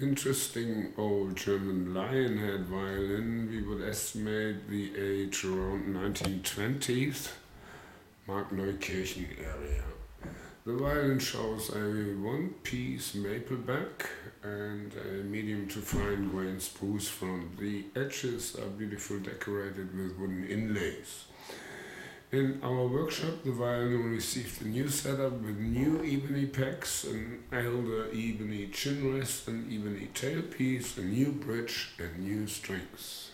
interesting old German lionhead violin. We would estimate the age around 1920s, Markneukirchen area. The violin shows a one-piece maple back and a medium to fine grain spruce front. The edges are beautifully decorated with wooden inlays. In our workshop, the violin received a new setup with new ebony pegs, an elder ebony chin rest, an ebony tailpiece, a new bridge and new strings.